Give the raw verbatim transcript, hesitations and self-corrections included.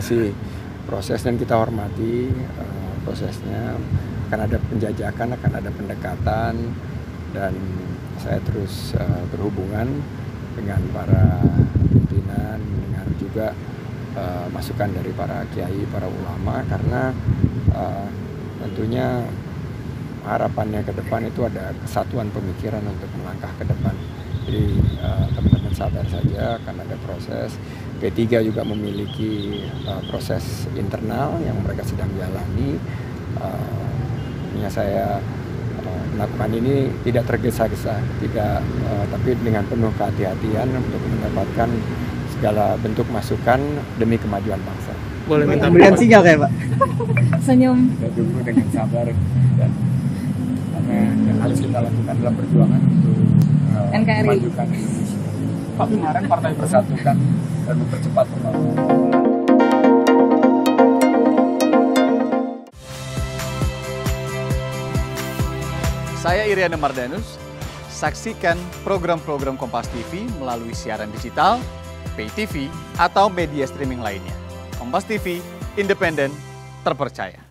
masih proses dan kita hormati uh, prosesnya. Akan ada penjajakan, akan ada pendekatan, dan saya terus uh, berhubungan dengan para pimpinan, dengan juga uh, masukan dari para kiai, para ulama, karena uh, tentunya harapannya ke depan itu ada kesatuan pemikiran untuk melangkah ke depan. Jadi uh, teman-teman sabar saja, akan ada proses. P tiga juga memiliki uh, proses internal yang mereka sedang jalani. Uh, saya uh, melakukan ini tidak tergesa-gesa, tidak, uh, tapi dengan penuh kehati-hatian untuk mendapatkan segala bentuk masukan demi kemajuan bangsa. Boleh minta berikan sinyal kayak Pak? Senyum. Kita tunggu dengan sabar, dan karena yang harus kita lakukan adalah perjuangan untuk uh, N K R I memajukan Indonesia. Pak, kemarin partai persatukan dan mempercepat pembangunan. Saya Iriana Mardanus. Saksikan program-program Kompas T V melalui siaran digital, pay T V, atau media streaming lainnya. Kompas T V, independen, terpercaya.